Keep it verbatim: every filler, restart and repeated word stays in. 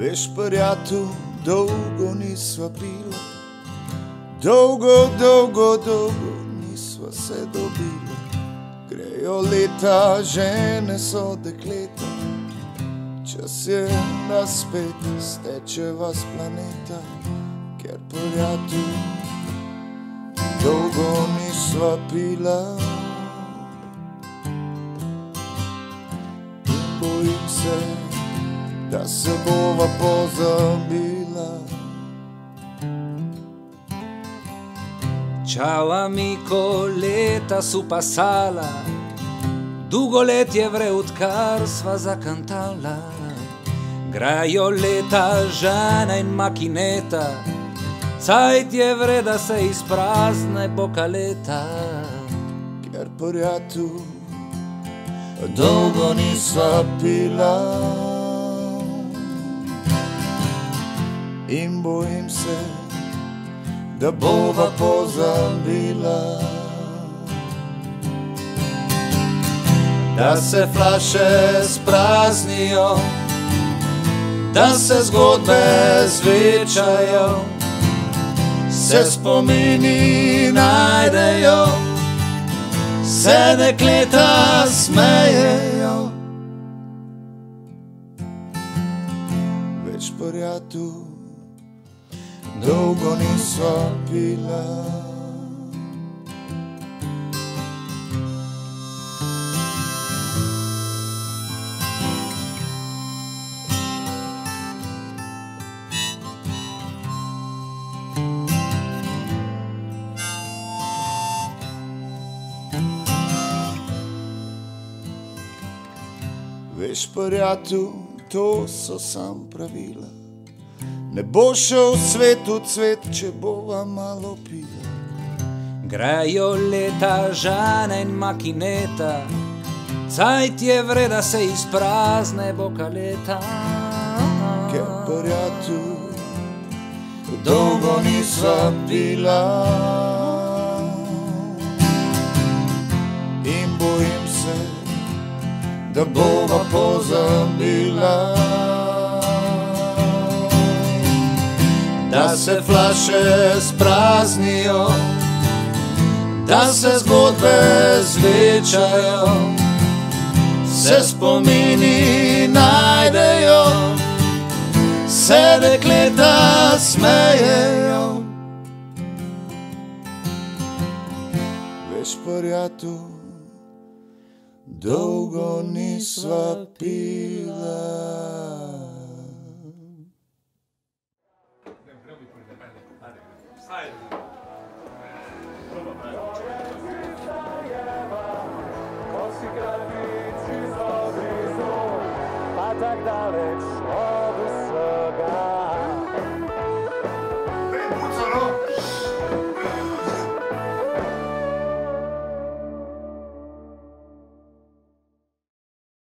Veš, prijatelj, dolgo nisva pila, dolgo, dolgo, dolgo nisva se dobila. Grejo leta, žene so dekleta, čas je, da spet stečeva s planeta, ker prijatelj, dolgo nisva pila. In bojim se, da se bova pozabila. Čau amico, leta su pasala, dugo let je vre, odkar sva zakantala. Grajo leta, žena in makineta, cajt je vre, da se izprazne bokaleta. Ker prijatelj, dolgo nisva pila. In bojim se, da bova pozabila. Da se flaše spraznijo, da se zgodbe zvečajo, se spomini najdejo, se dekleta smejejo. Več prijatelj, dolgo nisva pila. Veš, prijatelj, to so sam pravila. Ne bo šel svet v cvet, če bova malo pila. Grajo leta, žena in makineta, cajt je vre, da se izprazne bokaleta. Ker prijatelj, dolgo nisva pila. In bojim se, da bova pozabila. Da se flaše spraznijo, da se zgodbe zvečajo, se spomini najdejo, se dekleta smejejo. Veš, prijatelj, dolgo nisva pila. Tak daleč